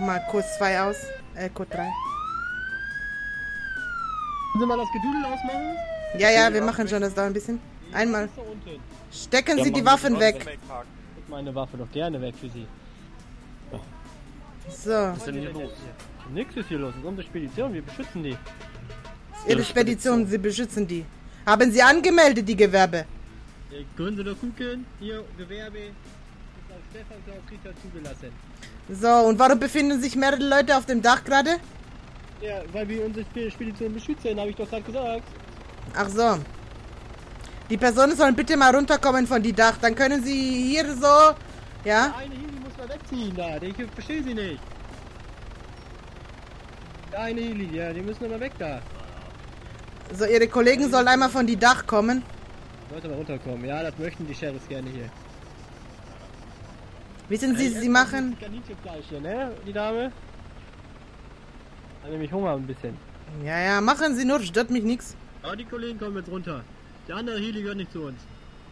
mal Kurs 2 aus. Code 3. Können Sie mal das Gedudel ausmachen? Ja, ja, wir machen schon, das dauert ein bisschen. Einmal. Stecken Sie die Waffen weg. Ich meine Waffe doch gerne weg für Sie. So. Was ist denn hier los? Nix ist hier los, das ist unsere Spedition, wir beschützen die. Ihre Spedition, Sie beschützen die. Haben Sie angemeldet, die Gewerbe? Können Sie doch gucken, hier Gewerbe ist auf Stefan Klaus Richter zugelassen. So, und warum befinden sich mehrere Leute auf dem Dach gerade? Ja, weil wir unsere Spedition beschützen, habe ich doch gerade gesagt. Ach so. Die Personen sollen bitte mal runterkommen von die Dach. Dann können Sie hier so... Ja? Der eine Heli muss mal wegziehen da, ich verstehe Sie nicht. Der eine Heli, ja, die müssen mal weg da. So, Ihre Kollegen sollen einmal von die Dach kommen. Sollte mal runterkommen, ja, das möchten die Sheriffs gerne hier. Wissen Sie, Sie machen... Kaninchenfleisch hier, ne, die Dame? Hat nämlich Hunger ein bisschen. Ja, ja, machen Sie nur, stört mich nichts. Aber die Kollegen kommen jetzt runter. Der andere Heli gehört nicht zu uns.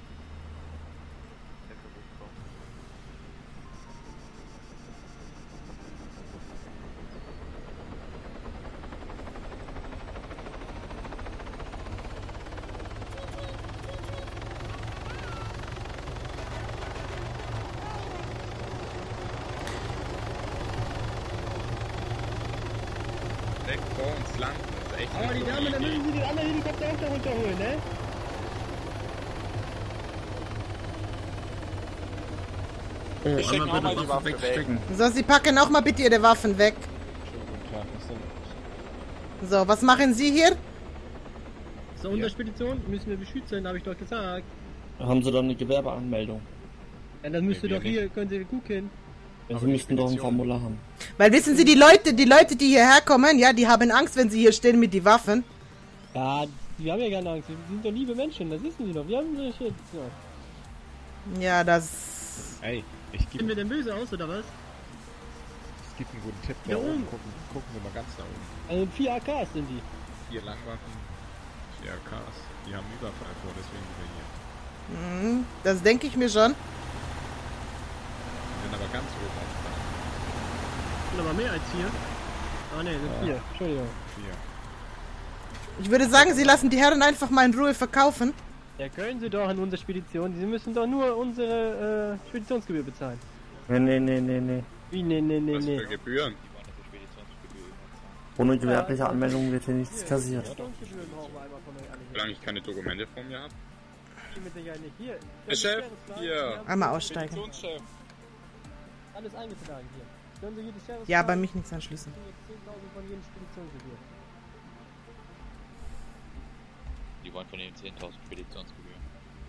Weg vor uns lang. Das ist echt Aber die Dame, dann müssen Sie den anderen Helikopter auch da runterholen, ne? Wir stecken auch mal die Waffe weg. So, Sie packen auch mal bitte Ihre Waffen weg. So, was machen Sie hier? So, unsere Spedition müssen wir beschützen, habe ich doch gesagt. Haben Sie dann eine Gewerbeanmeldung? Ja, dann müsst ihr doch hier, können Sie gucken. Ja, Sie müssten doch ein Formular haben. Weil wissen Sie, die Leute, die hierher kommen, ja, die haben Angst, wenn sie hier stehen mit die Waffen. Ja, die haben ja keine Angst, wir sind doch liebe Menschen, das wissen Sie doch. Wir haben doch jetzt. Ja. Ja, das... Ey, Sehen wir denn böse aus, oder was? es gibt einen guten Tipp Da da oben. oben. Gucken wir mal ganz da oben. Also 4 AKs sind die. 4 Langwaffen, 4 AKs. Die haben Überfall vor, deswegen sind wir hier. Das denke ich mir schon. Die sind aber ganz oben auf dem Dach. Sind aber mehr als 4. Ah ne, sind 4. Entschuldigung. 4. Ich würde sagen, Sie lassen die Herren einfach mal in Ruhe verkaufen. Ja, können Sie doch an unsere Spedition. Sie müssen doch nur unsere Speditionsgebühr bezahlen. Nee. Wie? Nee. Was für Gebühren? Ohne gewerbliche Anmeldung wird hier nichts kassiert. Speditionsgebühren brauchen wir einmal von euch alle hier. Solange ich keine Dokumente von mir habe. Die mit Sicherheit nicht. Hier. Der Chef, hier. Einmal aussteigen. Speditionschef. Alles eingetragen hier. Können Sie hier die Sheriffs Ja, bei fragen? mich nichts anschließen. Jetzt 10.000 von jedem Speditionsgebühr. Die wollen von den 10.000 Speditionsgebühren.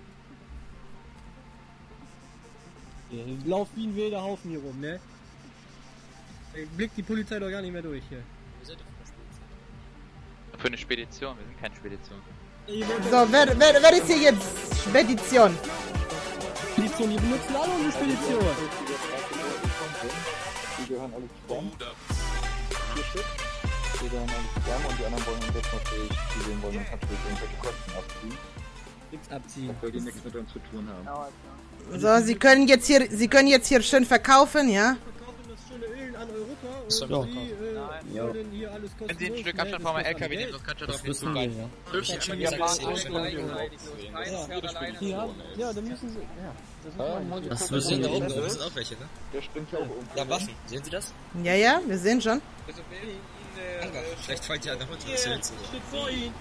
Ja, die laufen wie ein wilder Haufen hier rum, ne? Da blickt die Polizei doch gar nicht mehr durch hier. Für eine Spedition, wir sind keine Spedition. Ihr wollt So, wer ist hier jetzt Spedition? Spedition, die benutzen alle unsere Spedition. Die gehören alle zusammen. 4 Stück. Die gehören alle zusammen und die anderen wollen uns jetzt natürlich, die wollen uns natürlich irgendwelche Kosten abziehen, Nichts abziehen. obwohl die nichts mit uns zu tun haben. So, Sie können jetzt hier schön verkaufen, ja? Verkaufen das schöne Öl an Europa und Ja. Sie wollen hier alles kostenlos. Wenn Sie ein Stück Abstand von meinem LKW nehmen, sonst könnt ihr doch nicht Wissen wir, ja. Ja, dann müssen Sie. Ja, das ist mein Das wissen wir. Da oben sind auch welche, ne? Der springt ja auch um. Da Waffen, sehen Sie das? Ja, ja, wir sehen schon. Anker. Vielleicht fallen die ja nach unten. Das Hier, hilft so. steht vor Ihnen.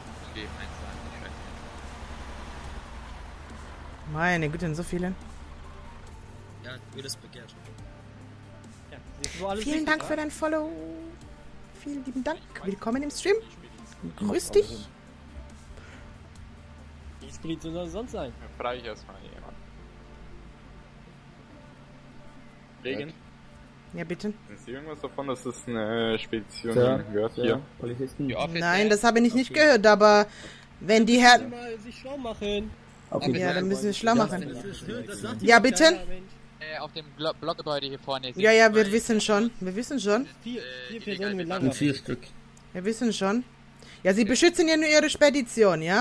Meine Güte, so viele. Ja, Öl ist begehrt. Ja, siehst du alles Vielen richtig, Dank wa? für dein Follow. Vielen lieben Dank. Willkommen im Stream. Grüß dich. Die Spedition soll es sonst sein. Frage ich erstmal jemand. Regen? Ja, bitte. Sind Sie irgendwas davon, dass es eine Spedition Ja. gehört hier? Polizisten. Nein, das habe ich nicht gehört, aber wenn die Herren... Mal sich schlau machen. Okay. Ja, dann müssen wir schlau machen. Das stört, das sagt Ja, die bitte? Polizei, Mensch. Auf dem Blockgebäude hier vorne. Ja, ja, wir wissen schon. Wir wissen schon. Vier Personen mit Und Langwaffen. 4 Stück. Wir wissen schon. Ja, Sie beschützen ja nur Ihre Spedition, ja?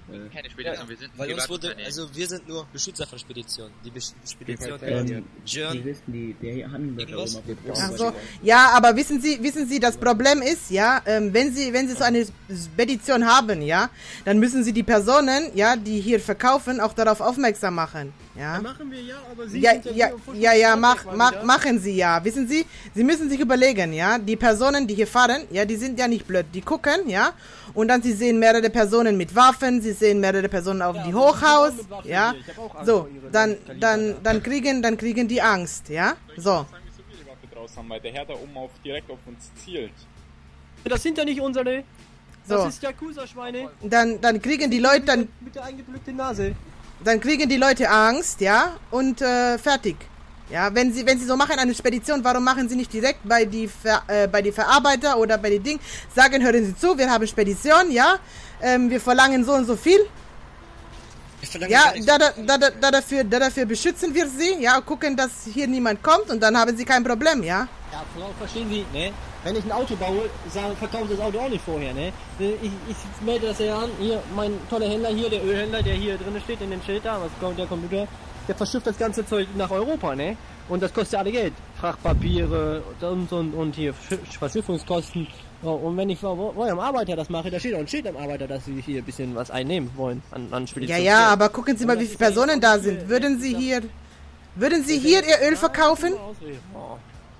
Keine Spedition, wir sind ein Weil uns wurde, Privatunternehmen. also wir sind nur Beschützer von Speditionen. Die Spedition Die wissen, der Handel da oben auf dem Ach so. Ja, aber wissen Sie, das Problem ist, ja, wenn Sie so eine Spedition haben, ja, dann müssen Sie die Personen, ja, die hier verkaufen, auch darauf aufmerksam machen, ja. Machen wir ja, aber Sie Ja, sind ja, machen Sie ja. Wissen Sie, Sie müssen sich überlegen, ja, die Personen, die hier fahren, ja, die sind ja nicht blöd, die gucken, ja, und dann Sie sehen mehrere Personen mit Waffen, Sie sehen mehrere Personen auf die Hochhaus, ja, so, dann kriegen die Angst, ja, so. Sagen, wieso wir die Waffe draus haben, weil der Herr da oben direkt auf uns zielt. Das sind ja nicht unsere. Das So. ist Yakuza-Schweine. Dann kriegen die Leute, Mit der eingedrückten Nase. dann kriegen die Leute Angst, ja, und fertig. Ja, wenn Sie so machen, eine Spedition, warum machen Sie nicht direkt bei die Verarbeiter oder bei die Ding, sagen, hören Sie zu, wir haben Spedition, ja, wir verlangen so und so viel, Ich verlange ja, gar nichts. dafür beschützen wir Sie, ja, gucken, dass hier niemand kommt und dann haben Sie kein Problem, ja. Ja, Frau, verstehen Sie, ne? Wenn ich ein Auto baue, verkaufe ich das Auto auch nicht vorher, ne? Ich melde das ja an, hier, mein toller Händler hier, der Ölhändler, der hier drin steht, in dem Schild da, was kommt der Computer, der verschifft das ganze Zeug nach Europa, ne? Und das kostet ja alle Geld. Frachtpapiere und hier Verschiffungskosten. Ja, und wenn ich bei eurem Arbeiter das mache, da steht auch ein Schild am Arbeiter, dass sie hier ein bisschen was einnehmen wollen an Spedition. Ja, aber gucken Sie mal, wie viele Personen da sind. Würden Sie hier Ihr Öl verkaufen? Oh.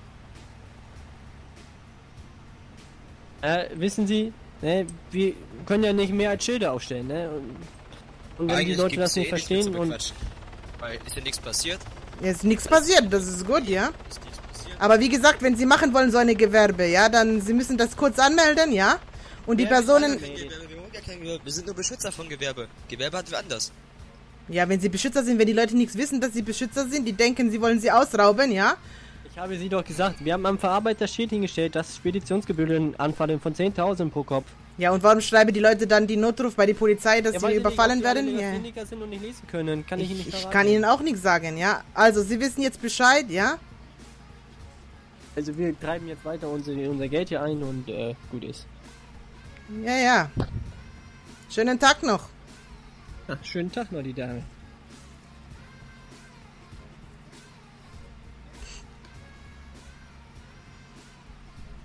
Wissen Sie, ne, wir können ja nicht mehr als Schilder aufstellen, ne? Und wenn die Eigentlich Leute gibt's das nicht nichts verstehen mehr zu und... bequatschen. Weil ist ja nichts passiert. Jetzt ist nichts passiert, das ist gut, ja. Ist nichts passiert. Aber wie gesagt, wenn Sie machen wollen so eine Gewerbe, ja, dann Sie müssen das kurz anmelden, ja. Und die Personen, Wir wollen ja kein Gewerbe. Wir sind nur Beschützer von Gewerbe. Gewerbe hat wir anders. ja, wenn Sie Beschützer sind, wenn die Leute nichts wissen, dass Sie Beschützer sind, die denken, Sie wollen sie ausrauben, ja. Ich habe Sie doch gesagt, wir haben am Verarbeiter Schild hingestellt, dass Speditionsgebühren anfallen von 10.000 pro Kopf. Ja, und warum schreiben die Leute dann die Notruf bei der Polizei, dass weil sie überfallen werden? Die Ja. Techniker sind und nicht lesen können, kann ich Ihnen nicht Ich verraten. kann Ihnen auch nichts sagen, ja. Also, Sie wissen jetzt Bescheid, ja. Also wir treiben jetzt weiter unser Geld hier ein und gut ist. Ja, ja. Schönen Tag noch. Ach, schönen Tag noch, die Dame.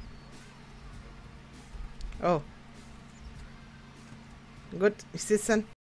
Oh. Gut, ich sitze dann.